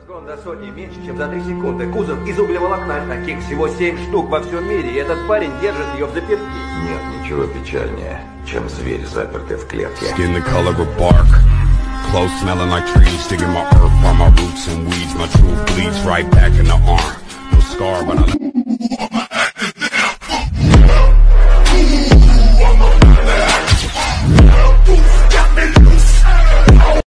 Разгон до сотни меньше, чем за 3 секунды. Кузов из углеволокна. Таких всего 7 штук во всем мире. И этот парень держит ее в заперти. Нет ничего печальнее, чем зверь, запертый в клетке. Skin the color of bark. Clothes smelling like trees. Digging my earth from my roots and weeds. My truth bleeds right back in the arm. No scar, but I